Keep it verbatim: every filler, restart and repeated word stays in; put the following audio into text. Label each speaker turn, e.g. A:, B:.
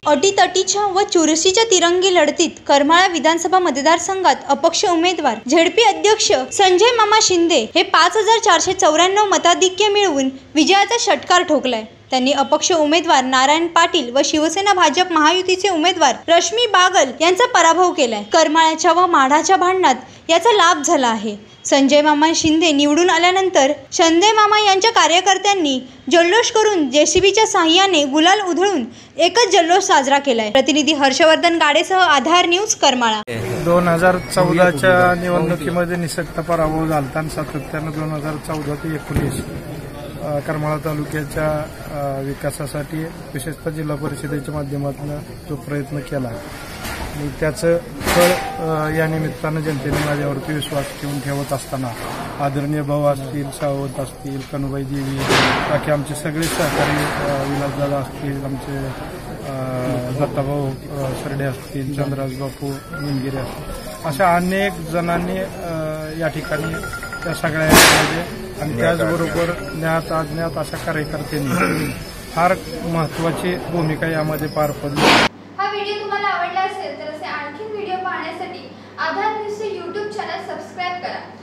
A: अटीतटीच्या व चुरशीच्या तिरंगी लढतीत करमाळा विधानसभा मतदारसंघात अपक्ष उमेदवार झेडपी अध्यक्ष संजय मामा शिंदे हे पाच हजार चारशे चौऱ्याण्णव मताधिक्य मिळवून विजयाचा षटकार ठोकलाय। त्यांनी अपक्ष उमेदवार नारायण पाटील व शिवसेना भाजप महायुतीचे उमेदवार रश्मी बागल यांचा पराभव केलाय। करमाळ्याच्या व माढाच्या भांडणात याचा लाभ झाला आहे। संजय मामा शिंदे निवडून आल्यानंतर संजय मामा यांच्या कार्यकर्त्यांनी जल्लोष करून जेसीबीच्या साहाय्याने गुलाल उधळून एकच जल्लोष साजरा केलाय। प्रतिनिधी हर्षवर्धन गाडेसह आधार न्यूज करमाळा।
B: दोन हजार चौदाच्या निवडणुकीमध्ये निसटता पराभव झाला आणि सातत्यानं दोन हजार चौदा ते एकोणीस करमाळा तालुक्याच्या विकासासाठी विशेषतः जिल्हा परिषदेच्या माध्यमातून जो प्रयत्न केला आणि त्याचं फळ या निमित्तानं जनतेने माझ्यावरती विश्वास ठेवून ठेवत असताना आदरणीय भाऊ असतील, सावंत असतील, कनुबाई देवी, बाकी आमचे सगळे सहकारी विलासदादा असतील, आमचे दत्ताभाऊ सरडे असतील, चंद्रराज बापू निमगिरे असतील, अशा अनेक जणांनी या ठिकाणी त्या सगळ्यांमध्ये आणि त्याचबरोबर ज्ञात अज्ञात अशा कार्यकर्त्यांनी फार महत्त्वाची भूमिका यामध्ये पार पडली।
C: हा व्हिडिओ तुम्हाला आवडला असेल तर असे आणखी व्हिडिओ पाहण्यासाठी आधार न्यूजचे यूट्यूब चॅनल सबस्क्राइब करा।